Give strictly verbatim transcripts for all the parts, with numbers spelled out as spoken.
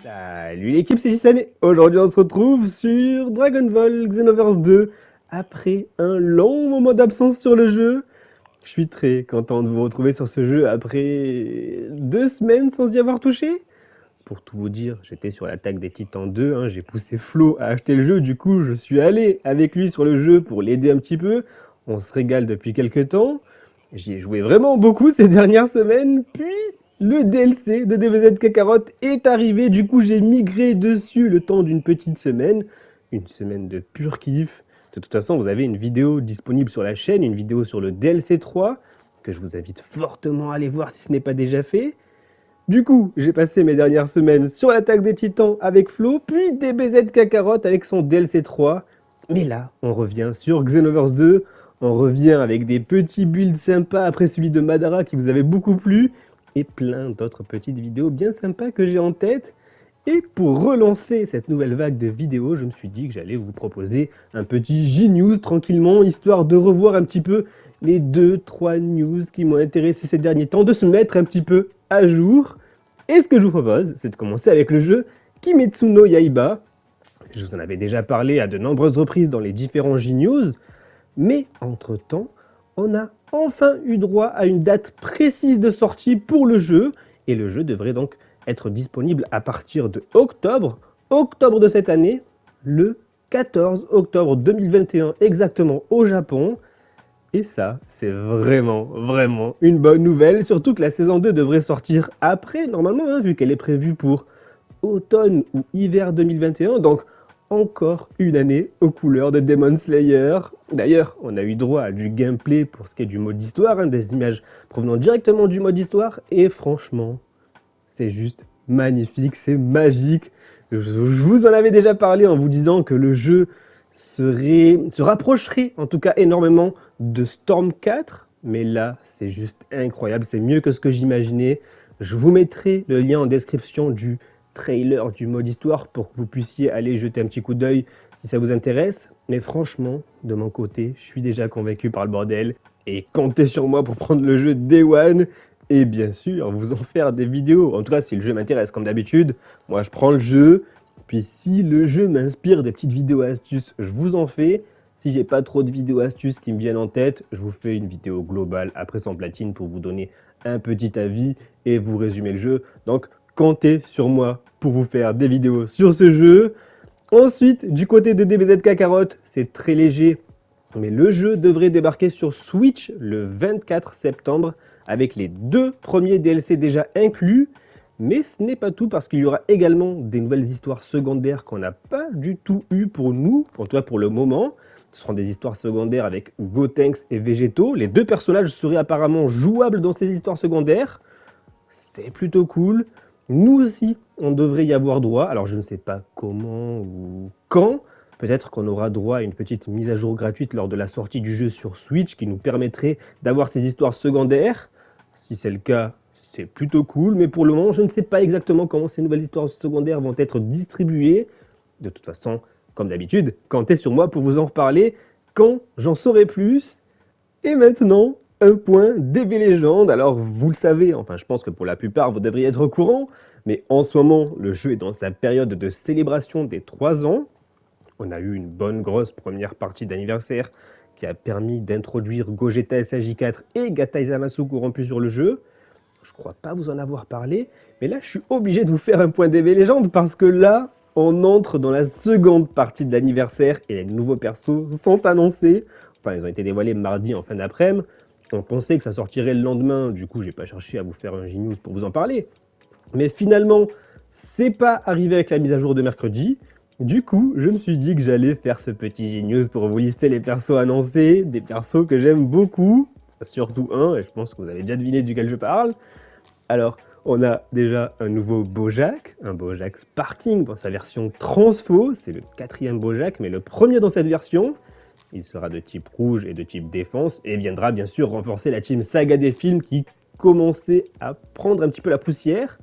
Salut l'équipe, c'est Jisane. Aujourd'hui, on se retrouve sur Dragon Ball Xenoverse deux. Après un long moment d'absence sur le jeu, je suis très content de vous retrouver sur ce jeu après deux semaines sans y avoir touché. Pour tout vous dire, j'étais sur l'attaque des Titans deux, hein, j'ai poussé Flo à acheter le jeu, du coup je suis allé avec lui sur le jeu pour l'aider un petit peu. On se régale depuis quelques temps. J'y ai joué vraiment beaucoup ces dernières semaines, puis le D L C de D B Z Kakarot est arrivé, du coup j'ai migré dessus le temps d'une petite semaine, une semaine de pur kiff. De toute façon, vous avez une vidéo disponible sur la chaîne, une vidéo sur le D L C trois, que je vous invite fortement à aller voir si ce n'est pas déjà fait. Du coup, j'ai passé mes dernières semaines sur l'attaque des Titans avec Flo, puis D B Z Kakarot avec son D L C trois. Mais là, on revient sur Xenoverse deux, on revient avec des petits builds sympas après celui de Madara qui vous avait beaucoup plu, et plein d'autres petites vidéos bien sympas que j'ai en tête. Et pour relancer cette nouvelle vague de vidéos, je me suis dit que j'allais vous proposer un petit J-News tranquillement, histoire de revoir un petit peu les deux trois news qui m'ont intéressé ces derniers temps, de se mettre un petit peu à jour. Et ce que je vous propose, c'est de commencer avec le jeu Kimetsu no Yaiba. Je vous en avais déjà parlé à de nombreuses reprises dans les différents J-News, mais entre-temps, on a enfin eu droit à une date précise de sortie pour le jeu, et le jeu devrait donc être disponible à partir de octobre, octobre de cette année, le quatorze octobre deux mille vingt et un exactement au Japon. Et ça, c'est vraiment, vraiment une bonne nouvelle, surtout que la saison deux devrait sortir après, normalement, hein, vu qu'elle est prévue pour automne ou hiver deux mille vingt et un, donc encore une année aux couleurs de Demon Slayer. D'ailleurs, on a eu droit à du gameplay pour ce qui est du mode histoire, hein, des images provenant directement du mode histoire, et franchement, c'est juste magnifique, c'est magique. Je, je vous en avais déjà parlé en vous disant que le jeu serait, se rapprocherait en tout cas énormément de Storm quatre, mais là, c'est juste incroyable, c'est mieux que ce que j'imaginais. Je vous mettrai le lien en description du trailer du mode histoire pour que vous puissiez aller jeter un petit coup d'œil si ça vous intéresse. Mais franchement, de mon côté, je suis déjà convaincu par le bordel. Et comptez sur moi pour prendre le jeu Day One. Et bien sûr, vous en faire des vidéos. En tout cas, si le jeu m'intéresse, comme d'habitude, moi je prends le jeu. Puis si le jeu m'inspire des petites vidéos astuces, je vous en fais. Si j'ai pas trop de vidéos astuces qui me viennent en tête, je vous fais une vidéo globale après sans platine pour vous donner un petit avis et vous résumer le jeu. Donc, comptez sur moi pour vous faire des vidéos sur ce jeu. Ensuite, du côté de D B Z Kakarot, c'est très léger, mais le jeu devrait débarquer sur Switch le vingt-quatre septembre avec les deux premiers D L C déjà inclus. Mais ce n'est pas tout, parce qu'il y aura également des nouvelles histoires secondaires qu'on n'a pas du tout eues pour nous, en tout cas pour le moment. Ce seront des histoires secondaires avec Gotenks et Végéto. Les deux personnages seraient apparemment jouables dans ces histoires secondaires. C'est plutôt cool. Nous aussi, on devrait y avoir droit. Alors, je ne sais pas comment ou quand. Peut-être qu'on aura droit à une petite mise à jour gratuite lors de la sortie du jeu sur Switch qui nous permettrait d'avoir ces histoires secondaires. Si c'est le cas, c'est plutôt cool. Mais pour le moment, je ne sais pas exactement comment ces nouvelles histoires secondaires vont être distribuées. De toute façon, comme d'habitude, comptez sur moi pour vous en reparler quand j'en saurai plus. Et maintenant, un point D B Legend. Alors, vous le savez, enfin, je pense que pour la plupart, vous devriez être au courant, mais en ce moment, le jeu est dans sa période de célébration des trois ans. On a eu une bonne grosse première partie d'anniversaire qui a permis d'introduire Gogeta S A J quatre et Gatai Zamasu corrompus sur le jeu. Je crois pas vous en avoir parlé, mais là, je suis obligé de vous faire un point D B Legend parce que là, on entre dans la seconde partie de l'anniversaire et les nouveaux persos sont annoncés. Enfin, ils ont été dévoilés mardi en fin d'après-midi. On pensait que ça sortirait le lendemain, du coup j'ai pas cherché à vous faire un J-News pour vous en parler. Mais finalement, c'est pas arrivé avec la mise à jour de mercredi. Du coup, je me suis dit que j'allais faire ce petit J-News pour vous lister les persos annoncés, des persos que j'aime beaucoup, surtout un, et je pense que vous avez déjà deviné duquel je parle. Alors, on a déjà un nouveau Bojack, un Bojack Sparking dans sa version Transfo, c'est le quatrième Bojack, mais le premier dans cette version. Il sera de type rouge et de type défense et viendra bien sûr renforcer la team Saga des films qui commençait à prendre un petit peu la poussière.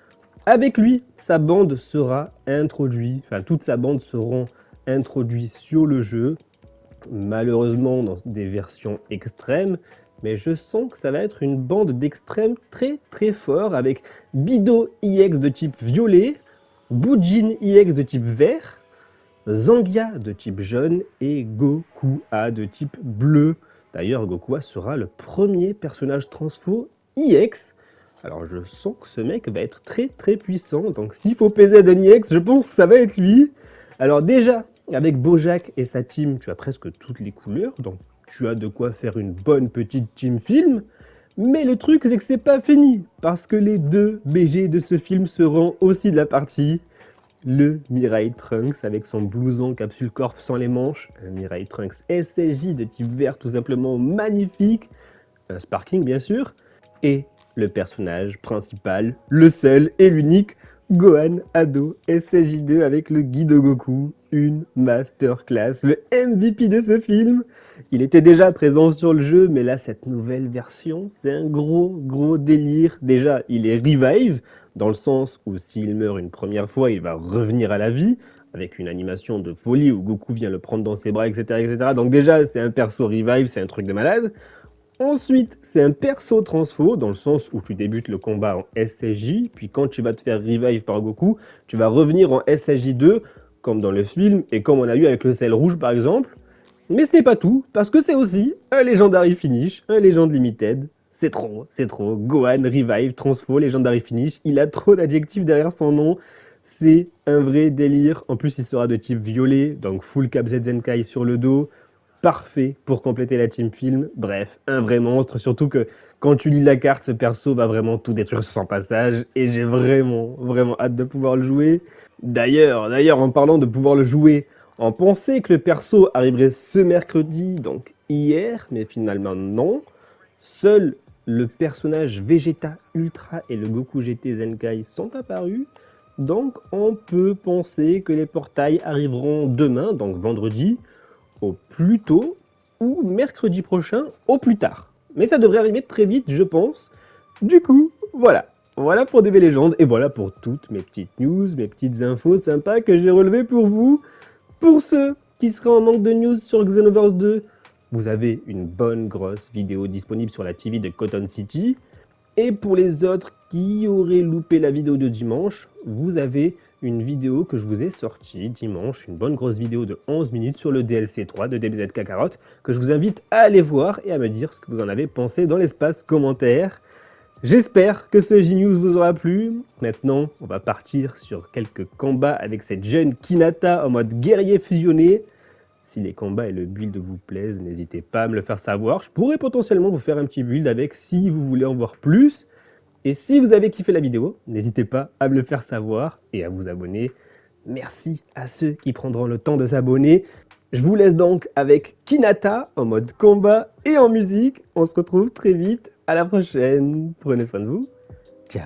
Avec lui, sa bande sera introduite, enfin toute sa bande seront introduites sur le jeu, malheureusement dans des versions extrêmes, mais je sens que ça va être une bande d'extrêmes très très fort avec Bido I X de type violet, Bujin E X de type vert, Zangia de type jaune et Goku A de type bleu. D'ailleurs, Goku A sera le premier personnage transfo E X. Alors je sens que ce mec va être très très puissant, donc s'il faut P Z un E X, je pense que ça va être lui. Alors déjà, avec Bojack et sa team, tu as presque toutes les couleurs, donc tu as de quoi faire une bonne petite team film. Mais le truc, c'est que c'est pas fini, parce que les deux B G de ce film seront aussi de la partie. Le Mirai Trunks avec son blouson capsule corp sans les manches, un Mirai Trunks S S J de type vert tout simplement magnifique, un Sparking bien sûr, et le personnage principal, le seul et l'unique, Gohan Ado S S J deux avec le Guide Goku, une masterclass, le M V P de ce film. Il était déjà présent sur le jeu, mais là cette nouvelle version, c'est un gros gros délire. Déjà, il est revive, dans le sens où s'il meurt une première fois, il va revenir à la vie, avec une animation de folie où Goku vient le prendre dans ses bras, et cetera et cetera. Donc déjà, c'est un perso revive, c'est un truc de malade. Ensuite, c'est un perso transfo, dans le sens où tu débutes le combat en S S J, puis quand tu vas te faire revive par Goku, tu vas revenir en S S J deux, comme dans le film, et comme on a eu avec le sel rouge par exemple. Mais ce n'est pas tout, parce que c'est aussi un Legendary Finish, un Legend Limited. C'est trop, c'est trop. Gohan, Revive, Transfo, Legendary Finish, il a trop d'adjectifs derrière son nom. C'est un vrai délire. En plus, il sera de type violet, donc full Cap Z Zenkai sur le dos. Parfait pour compléter la team film. Bref, un vrai monstre. Surtout que quand tu lis la carte, ce perso va vraiment tout détruire sur son passage. Et j'ai vraiment, vraiment hâte de pouvoir le jouer. D'ailleurs, d'ailleurs, en parlant de pouvoir le jouer, on pensait que le perso arriverait ce mercredi, donc hier, mais finalement non. Seul le personnage Vegeta Ultra et le Goku G T Zenkai sont apparus. Donc on peut penser que les portails arriveront demain, donc vendredi, au plus tôt, ou mercredi prochain, au plus tard. Mais ça devrait arriver très vite, je pense. Du coup, voilà. Voilà pour D B Legends, et voilà pour toutes mes petites news, mes petites infos sympas que j'ai relevées pour vous. Pour ceux qui seraient en manque de news sur Xenoverse deux, vous avez une bonne grosse vidéo disponible sur la T V de Cotton City. Et pour les autres qui auraient loupé la vidéo de dimanche, vous avez une vidéo que je vous ai sortie dimanche, une bonne grosse vidéo de onze minutes sur le D L C trois de D B Z Kakarot, que je vous invite à aller voir et à me dire ce que vous en avez pensé dans l'espace commentaire. J'espère que ce G-News vous aura plu. Maintenant, on va partir sur quelques combats avec cette jeune Kinata en mode guerrier fusionné. Si les combats et le build vous plaisent, n'hésitez pas à me le faire savoir. Je pourrais potentiellement vous faire un petit build avec si vous voulez en voir plus. Et si vous avez kiffé la vidéo, n'hésitez pas à me le faire savoir et à vous abonner. Merci à ceux qui prendront le temps de s'abonner. Je vous laisse donc avec Kinata en mode combat et en musique. On se retrouve très vite. À la prochaine. Prenez soin de vous. Ciao.